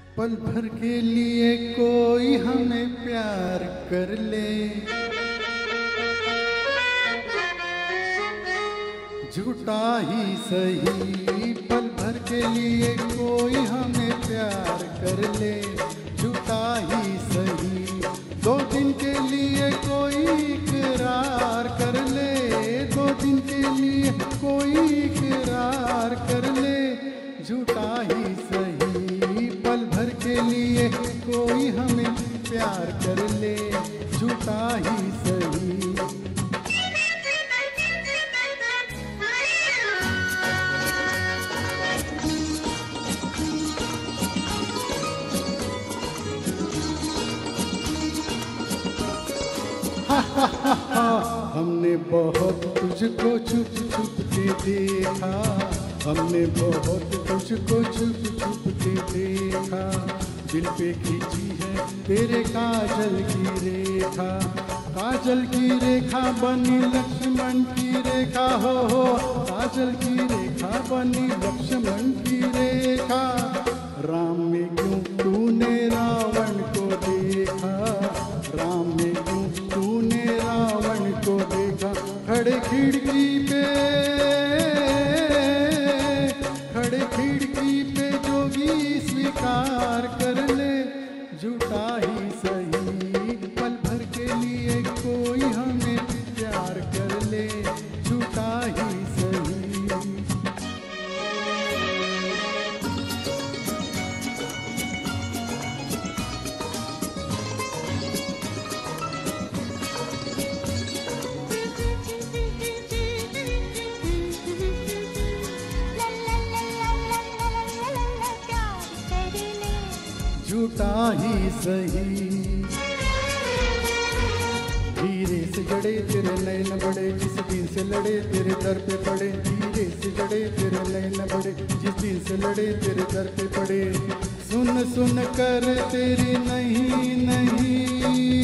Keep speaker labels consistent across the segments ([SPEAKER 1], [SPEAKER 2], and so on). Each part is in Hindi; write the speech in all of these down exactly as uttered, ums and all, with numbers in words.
[SPEAKER 1] पल भर के लिए कोई हमें प्यार कर ले, झूठा ही सही। पल भर के लिए कोई हमें प्यार कर ले, झूठा ही सही। दो दिन के लिए कोई इकरार कर ले, दो दिन के लिए कोई इकरार कर ले, झूठा ही सही। पल भर के लिए कोई हमें प्यार कर ले, झूठा ही सही। हमने बहुत तुझको छुप छुप के देखा, हमने बहुत तुझको छुप छुप के देखा। दिल पे खींची है तेरे काजल की रेखा, काजल की रेखा बनी लक्ष्मण की रेखा। हो हो काजल की रेखा बनी लक्ष्मण की रेखा। राम में क्यों तूने रावण को देखा, राम में क्यों तूने रावण को देखा। खड़े खिड़की पे, खड़े खिड़की पे जोगी स्वीकार कर ले, झूठा ही सही। पल भर के लिए कोई हमें प्यार कर ले, झूठा ही सही। झूठा ही सही। धीरे से जड़े तेरे नैन बड़े, जिस दिन से लड़े तेरे दर पे पड़े। धीरे से जड़े तेरे नैन बड़े, जिस दिन से लड़े तेरे दर पे पड़े। सुन सुन कर तेरी नहीं नहीं,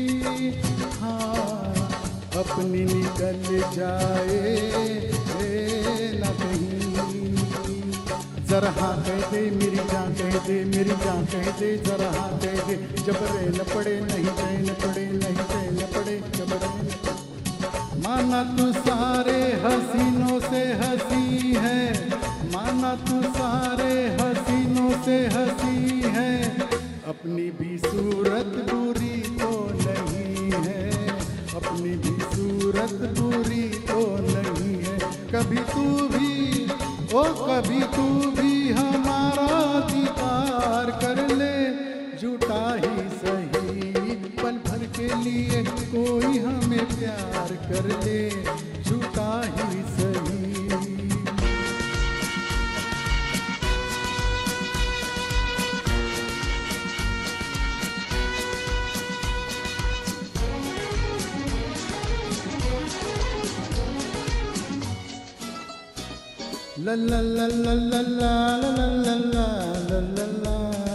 [SPEAKER 1] हाँ अपनी निकल जाए न कहीं। जरा हाँ कह दे मेरी जान कह दे, मेरी जान कह दे जरा हाँ कह दे। जब रैन पड़े नहीं चैन पड़े, नहीं चैन पड़े जब रैन। माना तू सारे हसीनों से हंसी है, माना तू सारे हसीनों से हंसी है। अपनी भी सूरत बुरी तो नहीं है, अपनी भी सूरत बुरी तो नहीं है। कभी तू भी ओ कभी तू भी हमारा दीदार कर ले, झूठा ही सही। पल भर के लिए कोई हमें प्यार कर ले, झूठा ही सही। ला ला ला ला ला ला ला ला ला ला ला।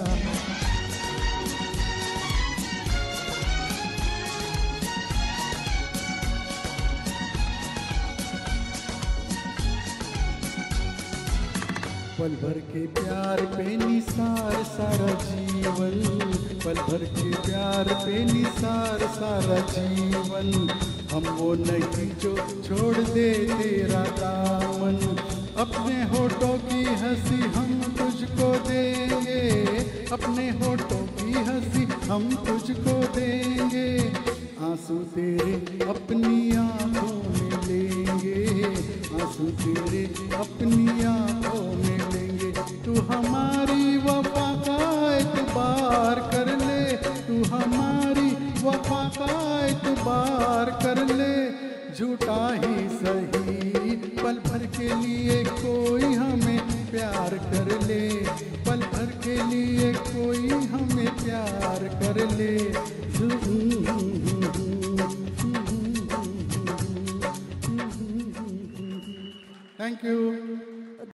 [SPEAKER 1] पल भर के प्यार पे निसार सारा जीवन, पल भर के प्यार पे निसार सारा जीवन। हम वो नहीं जो छोड़ दे तेरा दामन, अपने होठों की हंसी हम तुझको देंगे, अपने होठों की हंसी हम तुझको देंगे। आंसू तेरे अपनी आंखों में लेंगे, आंसू तेरे अपनी आंखों में लेंगे। तू हमारी वफा का एतबार कर ले, तू हमारी वफा का एतबार कर ले, झूठा ही सही। पल भर के लिए कोई हमें प्यार कर ले, पल भर के लिए कोई हमें प्यार कर ले। Thank you.